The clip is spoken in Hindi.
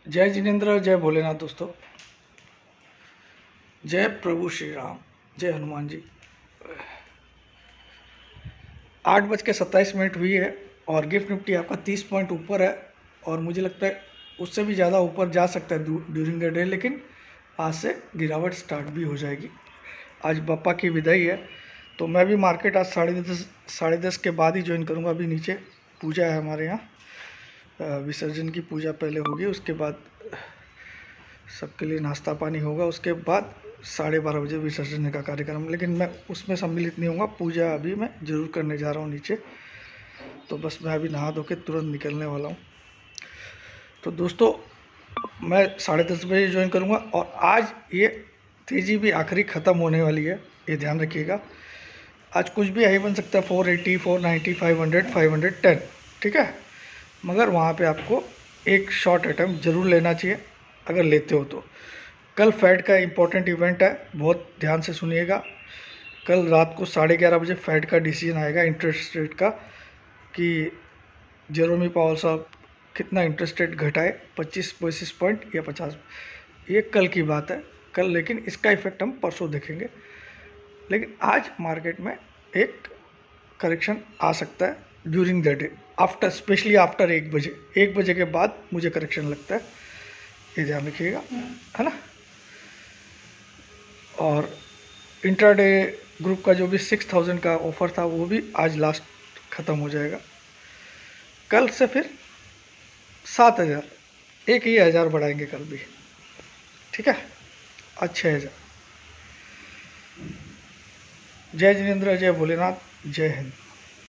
जय जिनेन्द्र, जय भोलेनाथ। दोस्तों, जय प्रभु श्री राम, जय हनुमान जी। 8:27 हुई है और गिफ्ट निफ्टी आपका 30 पॉइंट ऊपर है और मुझे लगता है उससे भी ज़्यादा ऊपर जा सकता है ड्यूरिंग द डे, लेकिन आज से गिरावट स्टार्ट भी हो जाएगी। आज बप्पा की विदाई है तो मैं भी मार्केट आज 10:30 के बाद ही ज्वाइन करूँगा। अभी नीचे पूजा है हमारे यहाँ, विसर्जन की पूजा पहले होगी, उसके बाद सबके लिए नाश्ता पानी होगा, उसके बाद 12:30 बजे विसर्जन का कार्यक्रम। लेकिन मैं उसमें सम्मिलित नहीं होऊंगा, पूजा अभी मैं ज़रूर करने जा रहा हूँ नीचे। तो बस मैं अभी नहा धो के तुरंत निकलने वाला हूँ। तो दोस्तों, मैं 10:30 बजे ज्वाइन करूँगा और आज ये तेज़ी भी आखिरी ख़त्म होने वाली है, ये ध्यान रखिएगा। आज कुछ भी हाई बन सकता है, 480, 490, 500, 510, ठीक है। मगर वहाँ पे आपको एक शॉर्ट अटैम्प्ट ज़रूर लेना चाहिए अगर लेते हो तो। कल फेड का इम्पोर्टेंट इवेंट है, बहुत ध्यान से सुनिएगा। कल रात को 11:30 बजे फेड का डिसीजन आएगा इंटरेस्ट रेट का, कि जेरोमी पावल साहब कितना इंटरेस्ट रेट घटाए, 25 बेसिस पॉइंट या 50। ये कल की बात है कल, लेकिन इसका इफेक्ट हम परसों देखेंगे। लेकिन आज मार्केट में एक करेक्शन आ सकता है during the day, after, specially after 1 बजे के बाद मुझे करेक्शन लगता है, ये ध्यान रखिएगा, है ना। और इंट्राडे ग्रुप का जो भी 6000 का ऑफ़र था वो भी आज लास्ट ख़त्म हो जाएगा। कल से फिर 7000, एक ही 1000 बढ़ाएंगे कल भी, ठीक है, आज 6000। जय जिनेन्द्र, जय भोलेनाथ, जय हिंद।